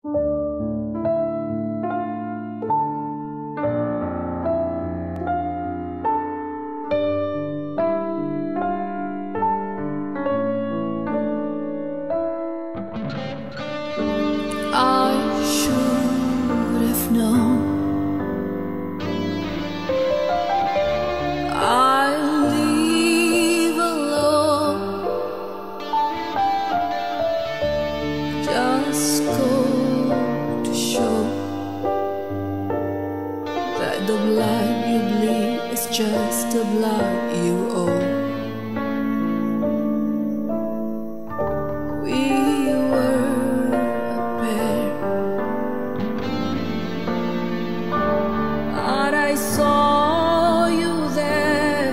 I should have known I'll leave alone. Just go to show that the blood you bleed is just the blood you owe. I saw you there,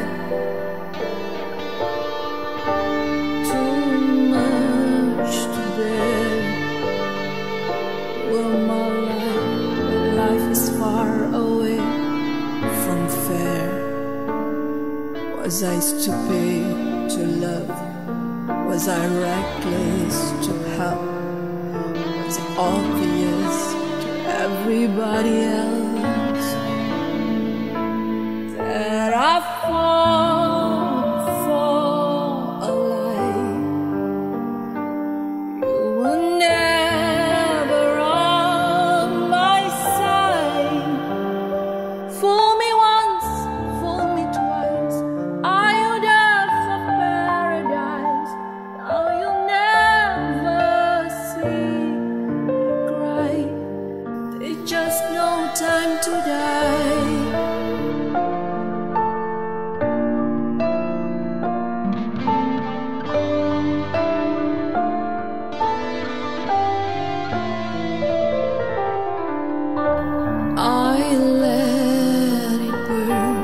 too much to bear. Well, my life is far away from fair. Was I stupid to love? Was I reckless to help? Was it obvious to everybody else that I fall for a lie? You were never on my side. Fool me once, fool me twice. Are you there for paradise? Now you'll never see me cry. There's just no time to die. I let it burn.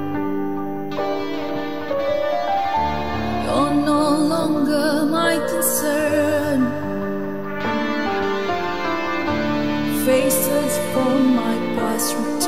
You're no longer my concern. Faces from my past return.